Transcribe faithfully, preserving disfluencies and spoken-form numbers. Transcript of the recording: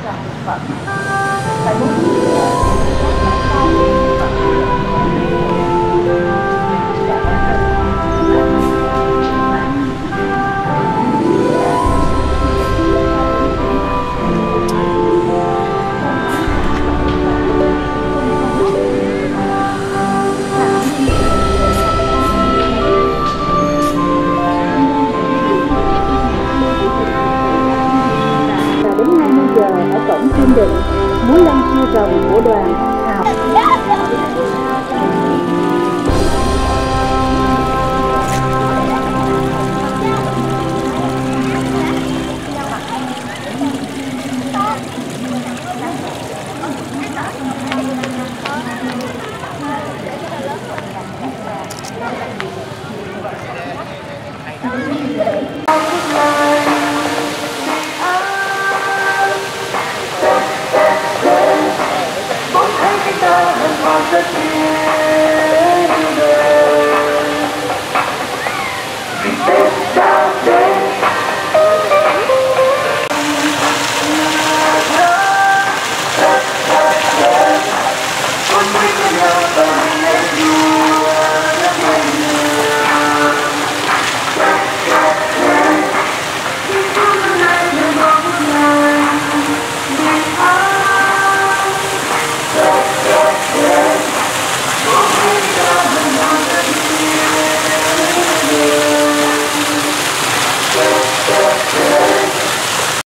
tròn thực vật phải bố trí các rau thực vật giờ ở cổng Thiên Định, múa lân sư rồng của đoàn Hào. Hãy subscribe cho kênh Ghiền Mì Gõ để không bỏ lỡ những video hấp dẫn.